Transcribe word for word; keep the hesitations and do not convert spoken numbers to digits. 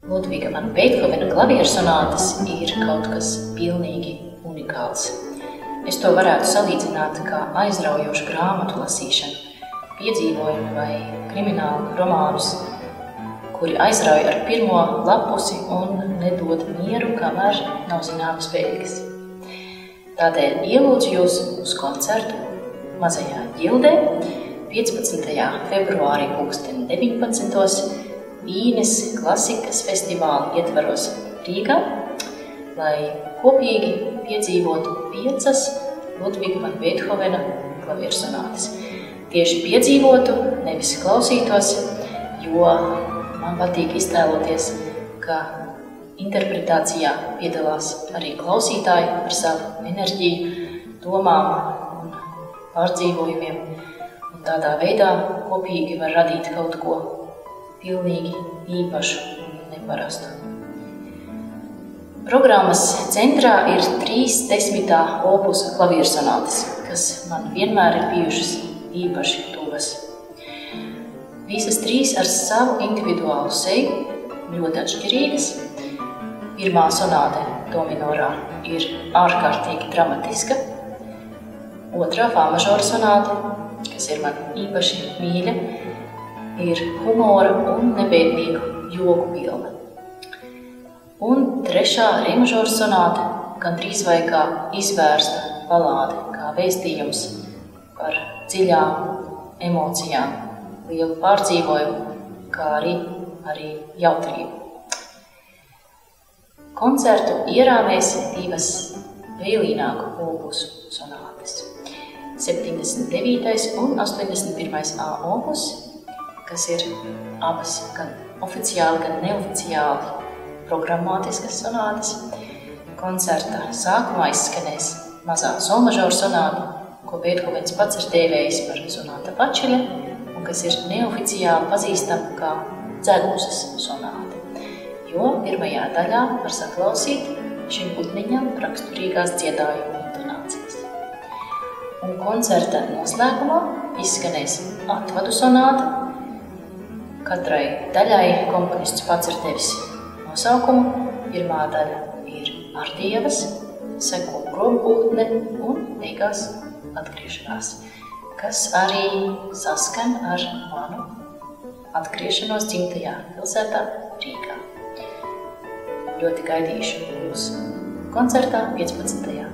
Ludviga van Beethovena klavieru sonātas ir kaut kas pilnīgi unikāls. Es to varētu salīdzināt kā aizraujošu grāmatu lasīšanu, piedzīvojumu vai kriminālu romānus, kuri aizrauj ar pirmo lapusi un nedod mieru, kamēr nav zināmas beigas. Tādēļ ielūdzu jūs uz koncertu Mazajā ģildē piecpadsmitajā februārī pulksten deviņpadsmitos Vīnes klasikas festivāla ietvaros Rīgā, lai kopīgi piedzīvotu piecas Ludviga van Beethovena klavieru sonātas. Tieši piedzīvotu, nevis klausītos, jo man patīk iztēloties, ka interpretācijā piedalās arī klausītāji ar savu enerģiju, domām un pārdzīvojumiem, un tādā veidā kopīgi var radīt kaut ko pilnīgi īpašu un neparastu. Programmas centrā ir trīs desmitā opusa klavieru sonātas, kas man vienmēr ir bijušas īpaši tuvas. Visas trīs ar savu individuālu seju, ļoti atšķirīgas. Pirmā sonāte do minorā ir ārkārtīgi dramatiska. Otrā fā mažora sonāte, kas ir man īpaši mīļa, ir humora un nebēdīgu joku pilna. Un trešā re mažora sonāte gandrīz vai kā izvērsta balāde, kā vēstījums par dziļām emocijām, lielu pārdzīvojumu, kā arī, arī jautrību. Koncertu ierāvēs divas vēlīnāku opusu sonātes. septiņdesmit devītais un astoņdesmit pirmais A opus, kas ir abas gan oficiāli, gan neoficiāli programmatiskas sonātas. Koncerta sākumā izskanēs mazā solmažora sonāta, ko Beethovens pats ir dēvējis par sonāta pačeļa, un kas ir neoficiāli pazīstama kā dzeguzes sonāta, jo pirmajā daļā var saklausīt šim putniņam raksturīgās dziedājuma intonācijas. Un koncerta noslēgumā izskanēs atvadu sonāta. Katrai daļai komponists pats ir devis nosaukumu. Pirmā daļa ir Ardievas, seko prompūtne un beigās atgriešanās, kas arī saskan ar manu atgriešanos dzimtajā pilsētā Rīgā. Ļoti gaidīšu jūs koncertā piecpadsmitajā